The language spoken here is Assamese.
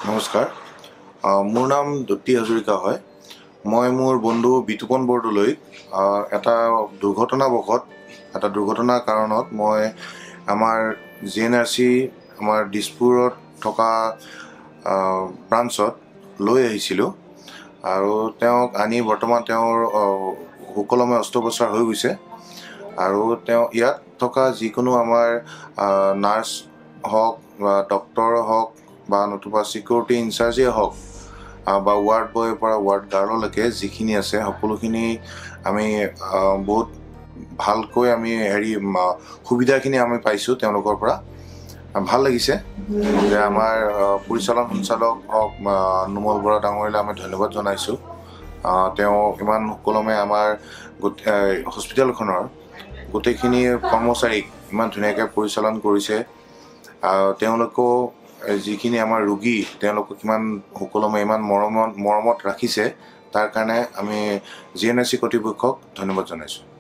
নমস্কাৰ মোৰ নাম দ্যুতি হাজৰিকা হয় মই মোৰ বন্ধু বিতুপন বৰদলৈ এটা দুৰ্ঘটনাৰ কাৰণত মই আমাৰ GNRC আমাৰ দিছপুৰত থকা ব্ৰাঞ্চত লৈ আহিছিলোঁ আৰু তেওঁক আনি বৰ্তমান তেওঁৰ সুকলমে অস্ত্ৰোপচাৰ হৈ গৈছে আৰু তেওঁ ইয়াত থকা যিকোনো আমাৰ নাৰ্ছ হওক বা ডক্তৰ হওক বা নতুবা সিকিউৰিটি ইনচাৰ্জে হওক বা ৱাৰ্ড বয়ৰ পৰা ৱাৰ্ড গাৰ্ডলৈকে যিখিনি আছে সকলোখিনি আমি বহুত ভালকৈ আমি সুবিধাখিনি আমি পাইছোঁ তেওঁলোকৰ পৰা ভাল লাগিছে যে আমাৰ পৰিচালন সঞ্চালক হওক নুমল বৰা ডাঙৰীয়ালৈ আমি ধন্যবাদ জনাইছোঁ তেওঁ ইমান সুকলমে আমাৰ হস্পিটেলখনৰ গোটেইখিনি কৰ্মচাৰীক ইমান ধুনীয়াকৈ পৰিচালন কৰিছে তেওঁলোকো যিখিনি আমাৰ ৰোগী তেওঁলোকক ইমান সুকলমে ইমান মৰমত ৰাখিছে তাৰ কাৰণে আমি GNRC কৰ্তৃপক্ষক ধন্যবাদ জনাইছোঁ।